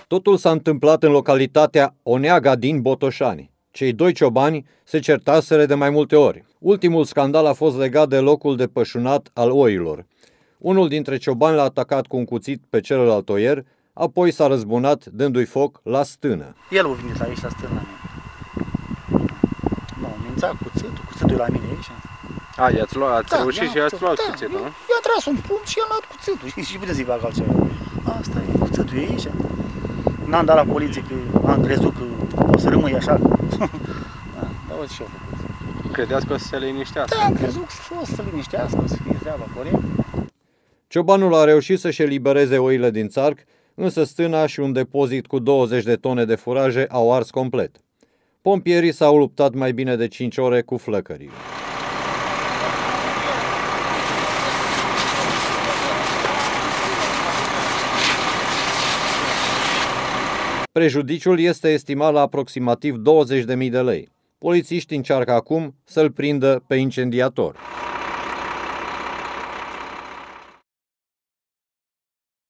Totul s-a întâmplat în localitatea Oneaga din Botoșani. Cei doi ciobani se certaseră de mai multe ori. Ultimul scandal a fost legat de locul de pășunat al oilor. Unul dintre ciobani l-a atacat cu un cuțit pe celălalt oier, apoi s-a răzbunat dându-i foc la stână. El a venit aici la stână la mine. Nu, mința cuțitul e la mine aici. Ați reușit și ați luat cuțitul, nu? I-a tras un punct și i-a luat cuțitul. Și puteți să-i fac altceva. Asta e, cuțitul e aici. N-am dat la poliție că am crezut că o să rămâi așa. Dar uite ce-au făcut. Credeați că o să se liniștească? Da, am crezut că o să se liniștească, o să fie treaba corect. Ciobanul a reușit să-și elibereze oile din țarc, însă stâna și un depozit cu 20 de tone de furaje au ars complet. Pompierii s-au luptat mai bine de 5 ore cu flăcările. Prejudiciul este estimat la aproximativ 20.000 de lei. Polițiștii încearcă acum să-l prindă pe incendiator.